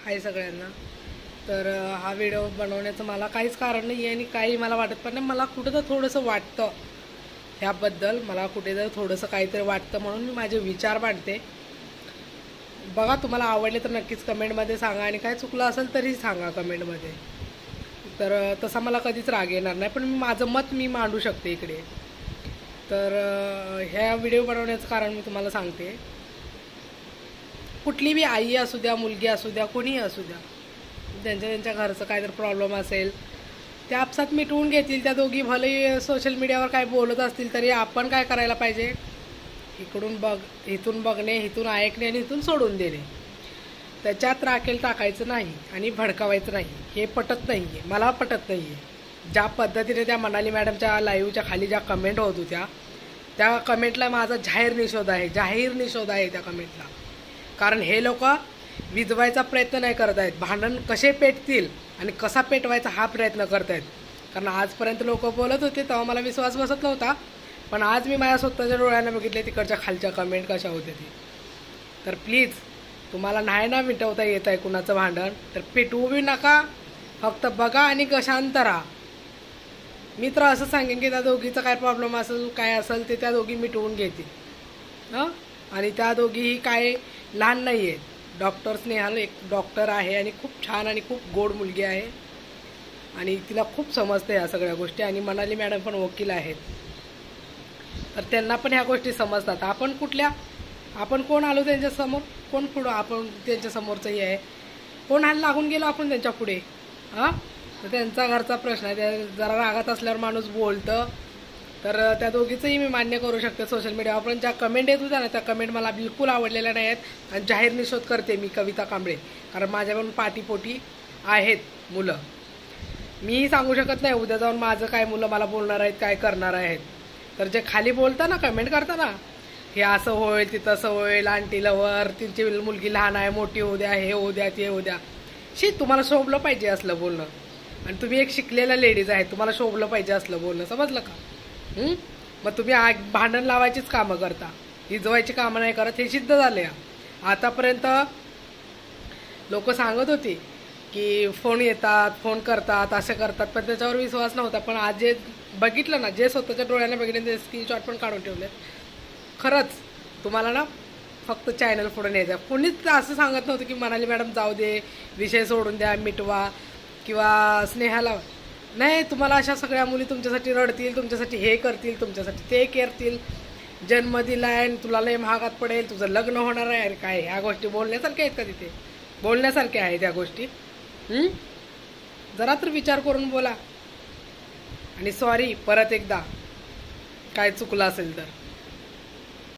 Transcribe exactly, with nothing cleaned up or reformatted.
हाय सगळ्यांना। तर हा व्हिडिओ बनवण्याचं मला काहीच कारण नाही आहे आणि काही मला वाटत पण नाही। मला कुठं तर थोडंसं वाटतं ह्याबद्दल, मला कुठे तर थोडंसं काहीतरी वाटतं म्हणून मी माझे विचार मांडते। बघा, तुम्हाला आवडले तर नक्कीच कमेंटमध्ये सांगा आणि काय चुकलं असेल तरी सांगा कमेंटमध्ये। तर तसा मला कधीच राग येणार नाही, पण मी माझं मत मी मांडू शकते इकडे। तर ह्या व्हिडिओ बनवण्याचं कारण मी तुम्हाला सांगते। कुठली बी आई असू द्या, मुलगी असू द्या, कोणीही असू द्या, त्यांच्या त्यांच्या घरचं काहीतरी प्रॉब्लेम असेल त्या आपसात मिटवून घेतील त्या दोघी। भले सोशल मीडियावर काय बोलत असतील तरी आपण काय करायला पाहिजे, इकडून बघ, इथून बघणे, इथून ऐकणे आणि इथून सोडून देणे। त्याच्यात राखेल टाकायचं नाही आणि भडकावायचं नाही। हे पटत नाही आहे, मला पटत नाही आहे। ज्या पद्धतीने त्या मनाली मॅडमच्या लाईव्हच्या खाली ज्या कमेंट होत होत्या त्या कमेंटला माझा जाहीर निषेध आहे, जाहीर निषेध आहे त्या कमेंटला। कारण हे लोक विजवायचा प्रयत्न नाही करत आहेत, भांडण कसे पेटतील आणि कसा पेटवायचा हा प्रयत्न करत आहेत। कारण आजपर्यंत लोक बोलत होते तेव्हा मला विश्वास बसत नव्हता, पण आज मी माझ्या स्वतःच्या डोळ्यानं बघितले तिकडच्या खालच्या कमेंट कशा होत्या ती। तर प्लीज, तुम्हाला नाही ना मिटवता येत आहे कुणाचं भांडण तर पेटवू बी नका, फक्त बघा आणि शांत राहा। मी तर असं सांगेन की त्या दोघीचा काय प्रॉब्लेम असेल, काय असेल ते त्या दोघी मिटवून घेतील हां। आणि त्या दोघीही काय लहान नाही आहेत। डॉक्टर स्नेहल एक डॉक्टर आहे आणि खूप छान आणि खूप गोड मुलगी आहे आणि तिला खूप समजते ह्या सगळ्या गोष्टी। आणि मनाली मॅडम पण वकील आहेत, तर त्यांना पण ह्या गोष्टी समजतात। आपण कुठल्या, आपण कोण आलो त्यांच्यासमोर, कोण पुढं आपण त्यांच्यासमोरचंही आहे, कोण हाल लागून गेलो आपण त्यांच्या पुढे हां। तर त्यांचा घरचा प्रश्न आहे, त्या जरा रागात असल्यावर माणूस बोलतं। तर त्या दोघीचंही मी मान्य करू शकते सोशल मीडियावर, पण ज्या कमेंट येत होत्या ना त्या कमेंट मला बिलकुल आवडलेल्या नाही आहेत। आणि जाहीर निषेध करते मी कविता कांबळे, कारण माझ्या पण पाठीपोटी आहेत मुलं। मीही सांगू शकत नाही उद्या जाऊन माझं काय मुलं मला बोलणार आहेत, काय करणार आहेत। तर जे खाली बोलता ना, कमेंट करता ना, हे असं होईल, ते तसं होईल, आंटी लवर, त्यांची मुलगी लहान आहे, मोठी होऊ द्या, हे होऊ द्या, ते होऊ द्या। शी, तुम्हाला शोभलं पाहिजे असलं बोलणं, आणि तुम्ही एक शिकलेल्या लेडीज आहे, तुम्हाला शोभलं पाहिजे असलं बोलणं, समजलं का? मग तुम्ही आग भांडण लावायचीच कामं करता, हिजवायची कामं नाही करत, हे सिद्ध झाले। आतापर्यंत लोक सांगत होते की फोन येतात, फोन करतात, असं करतात, पण त्याच्यावर विश्वास नव्हता। पण आज जे बघितलं ना, जे स्वतःच्या डोळ्याने बघितले ते स्क्रीनशॉट पण काढून ठेवले। खरंच तुम्हाला ना फक्त चॅनल पुढे न्यायचं। कोणीच असं सांगत नव्हतं की मनाली मॅडम जाऊ दे, विषय सोडून द्या, मिटवा, किंवा स्नेहाला नाही। तुम्हाला अशा सगळ्या मुली तुमच्यासाठी रडतील, तुमच्यासाठी हे करतील, तुमच्यासाठी ते करतील, जन्म दिलाय आणि तुला लय महागात पडेल, तुझं लग्न होणार आहे। अरे काय ह्या गोष्टी बोलण्यासारख्या आहेत का? तिथे बोलण्यासारख्या आहेत त्या गोष्टी? जरा तर विचार करून बोला। आणि सॉरी परत एकदा काय चुकलं असेल तर।